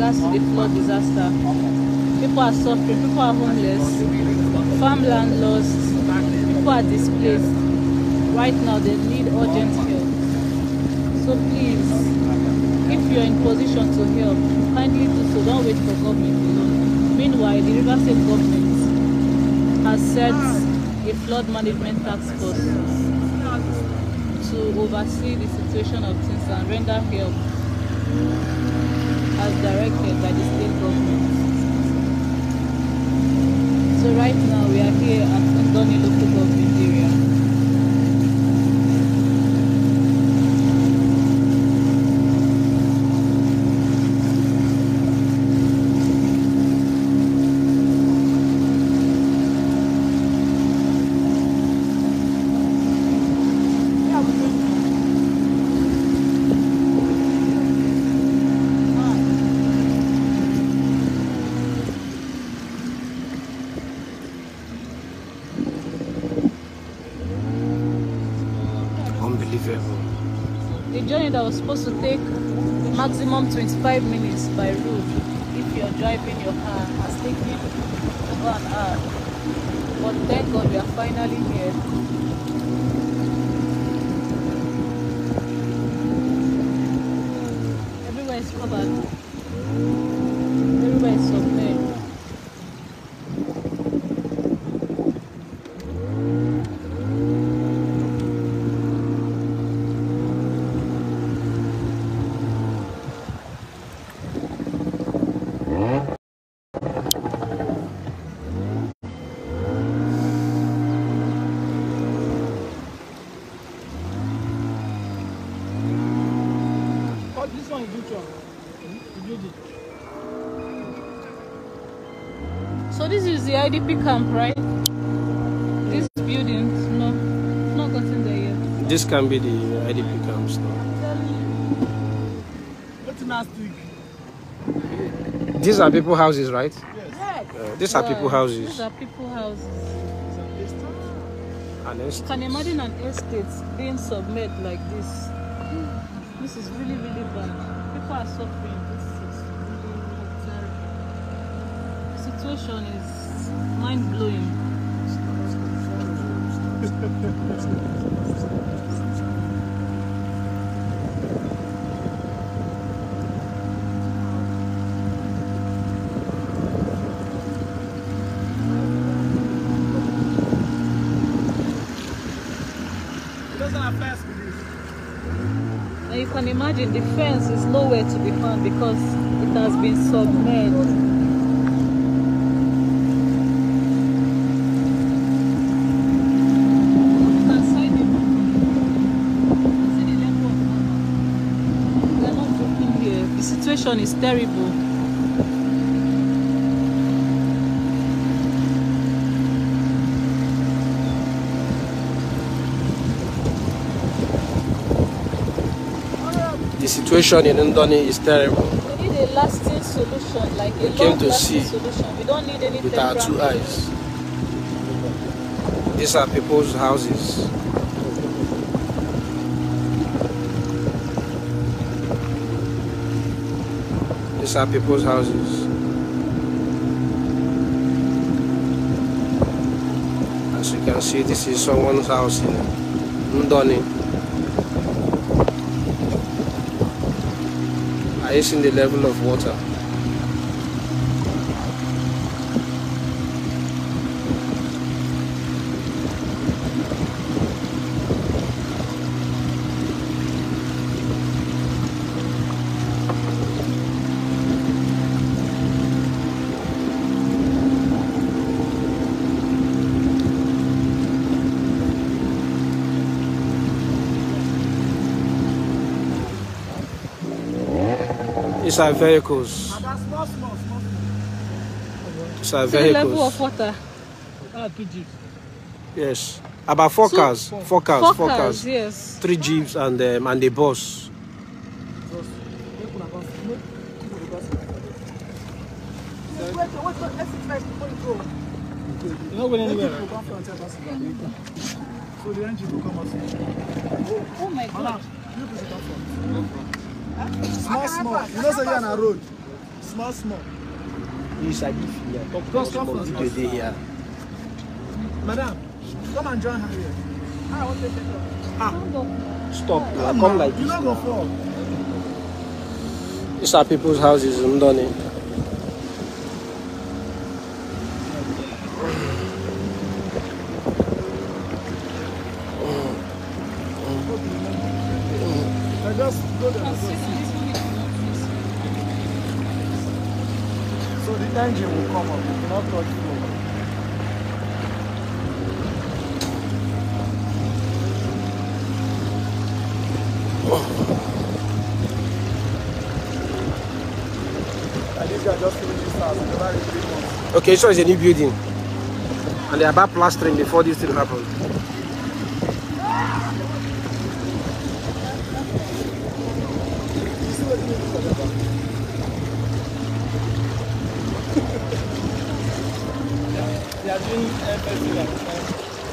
regards to the flood disaster. People are suffering, people are homeless, farmland lost, people are displaced. Right now they need urgent help. So please, if you're in position to help, kindly do so. Don't wait for government alone. Meanwhile, the River State government has set a flood management task force to oversee the situation of things and render help as directed by the state government. So right now we are here at Ndoni local government area. The journey that was supposed to take maximum 25 minutes by road, if you're driving your car, has taken over an hour. But thank God we are finally here. Everywhere is covered. Everywhere is submerged. So this is the IDP camp, right? This building, no, it's not gotten there yet. This can be the IDP camps now. These are people houses, right? Yes. These are people houses. These are people houses. An estate. Can you imagine an estate being submerged like this? This is really, really bad. People are suffering. This is really, really terrible. The situation is mind-blowing. And you can imagine the fence is nowhere to be found because it has been submerged. You can see the level of water. We are not joking here. The situation is terrible. The situation in Ndoni is terrible. We need a lasting solution, like a long-lasting solution. We don't need any with our two eyes. These are people's houses. These are people's houses. As you can see, this is someone's house in Ndoni. Are you seeing the level of water? These are vehicles. These are vehicles. Level of water. Yes, about four cars. Four cars. Yes. 3 jeeps and a bus. You're not going anywhere. So the engine will come out. Oh my God. Small. You know, say you're on a road. Small. Yes, I give you. Come first. Video day here. Madam, come and join her here. I want to take it. Stop. Come like You this. don't go for. These are people's houses in Ndoni. I just go there. So the engine will come up. You cannot touch floor. And this guy just finished his house. Never in 3 months. Okay, so it's a new building. And they're about plastering before this thing happened. You see what you need for that? They are doing everything at the time.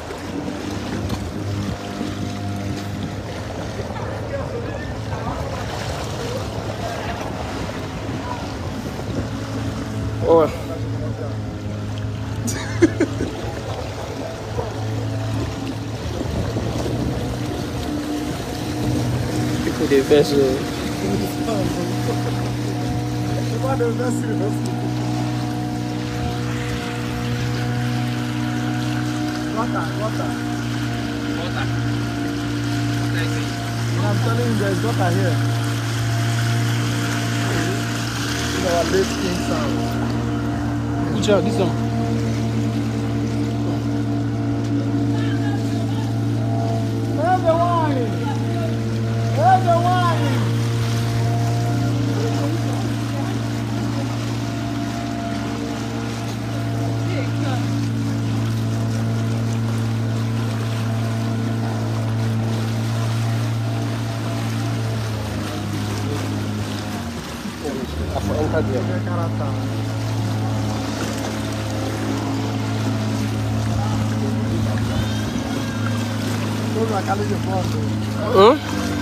Oh. People they vex. Water. I'm telling you, there's water here. This is our base king sound. Which one? This one? Where's the wine? Where's the wine? Enter there. Huh?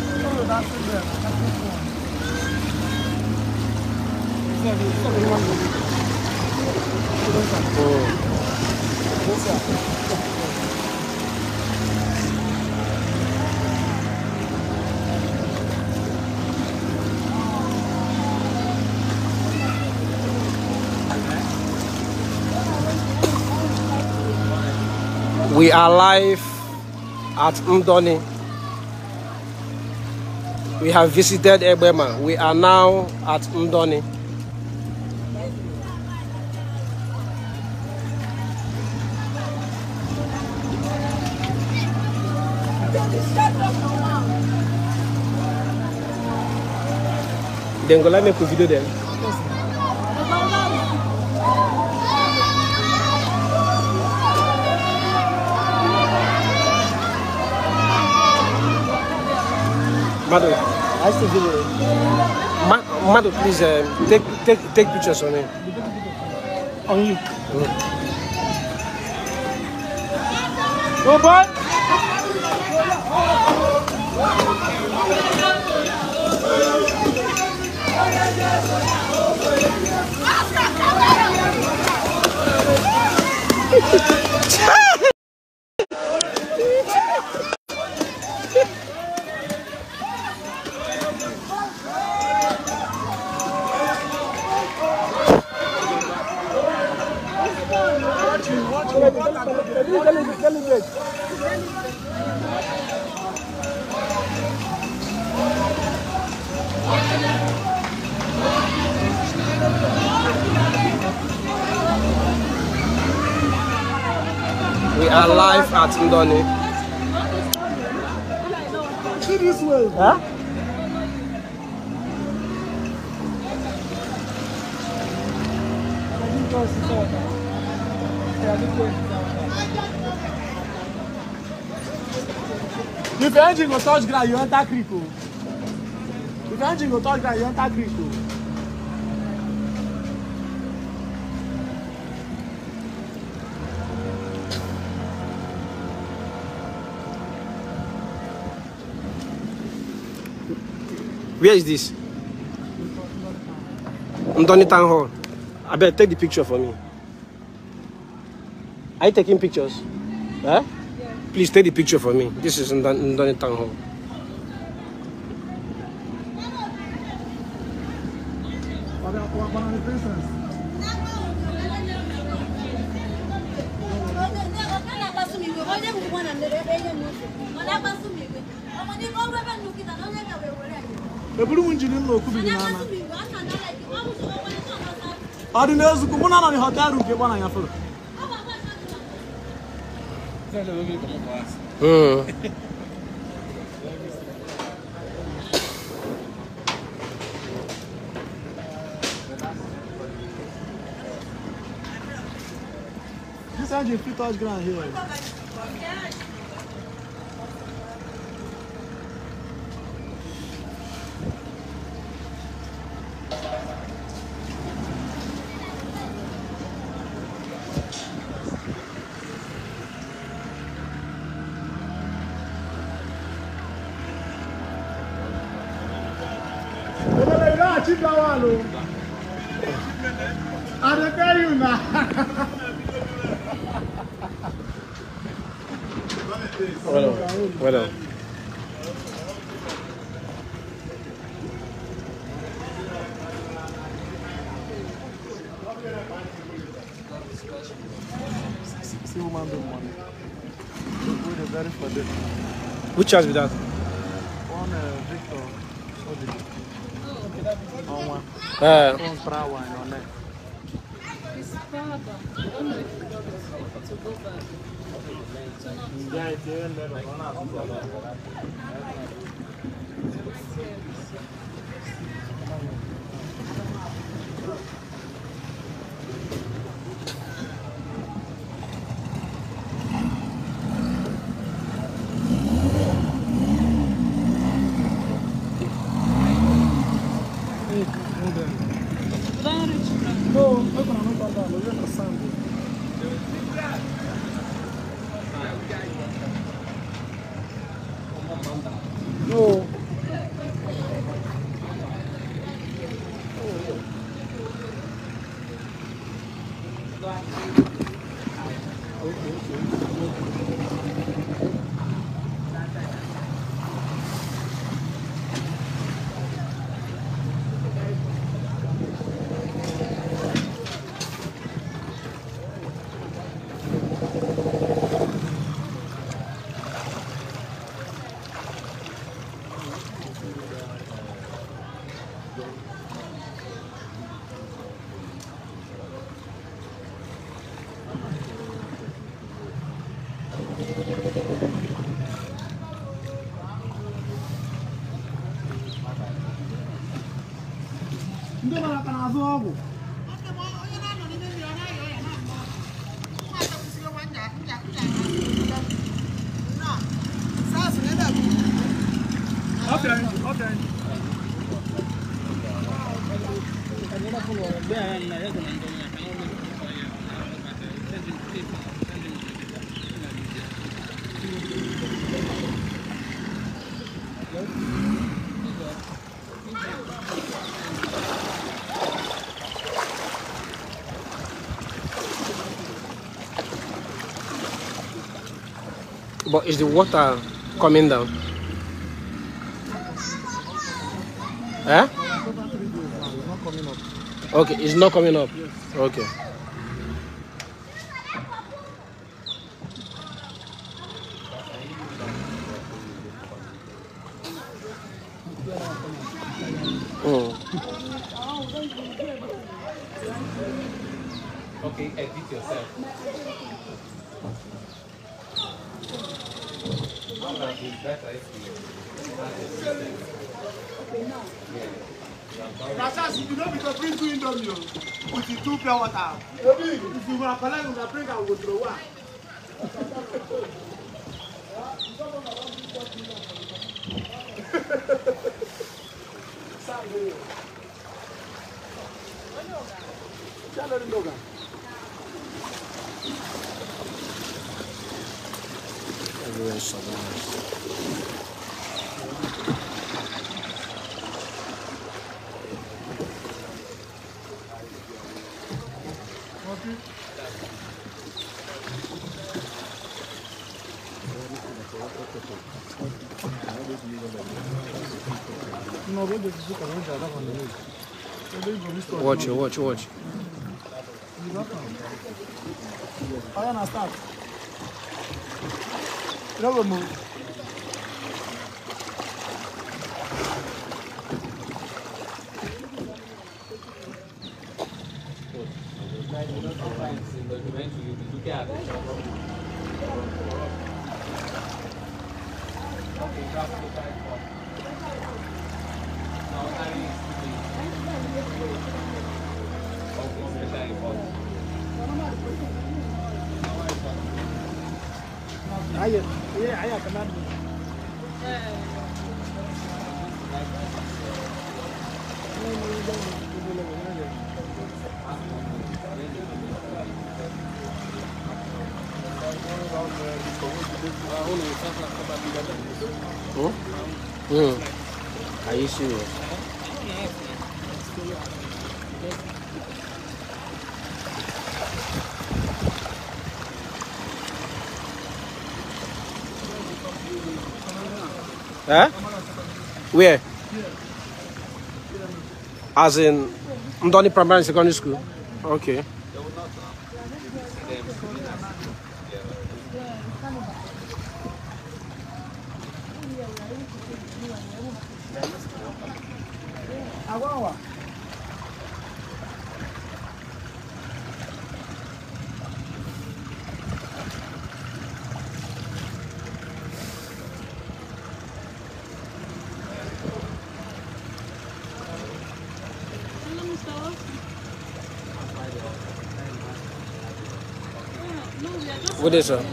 We are live at Ndoni. We have visited Egbema. We are now at Ndoni. Then go let me make a video then. Madu, I still video. Madu, please take pictures on me. On you. Go boy. We are live at Ndoni. See this way. Huh? If your engine go touch ground, you enter creek. If your engine go touch ground, you enter creek. Where is this? Ndoni Town Hall. I better take the picture for me. Are you taking pictures? Huh? Yeah. Please take the picture for me. This is Ndoni Town Hall. This engine fit touch ground here. Achieve that one, oh. I don't tell you now. Well. See woman do money. Very for this. Which house with that? One Victor. On one. One brown wine on that. His father. I don't know if he got to go back. Yeah, it's even better. No. Ndị mara ka na-azụ ọgwụ. Okay. But is the water coming down? Eh? Okay, it's not coming up. Okay. Okay, edit yourself. If you don't be to bring 2 indomie with the 2 pure water, if you want to collect, you can bring out with the one. Everywhere is submerged. Watch. I understand. You never move. I command me. Are you serious? Huh? Where? As in Ndoni Primary and Secondary School? Okay. What is it?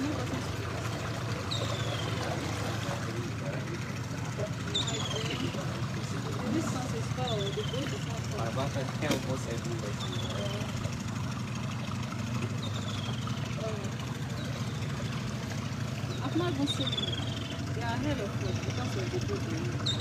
I've not even seen it. They are ahead of us because of the problem.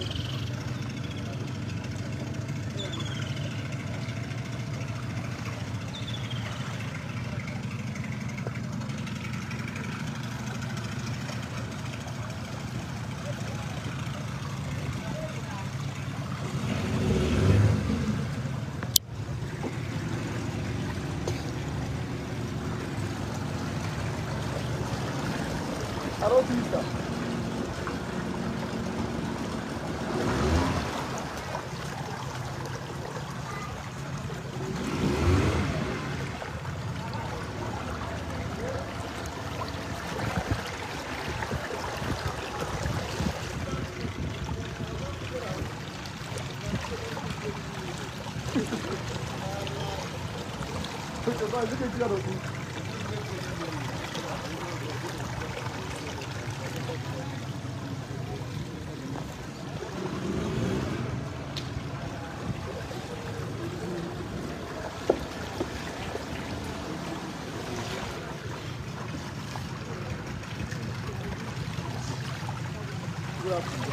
I don't think so. Good afternoon.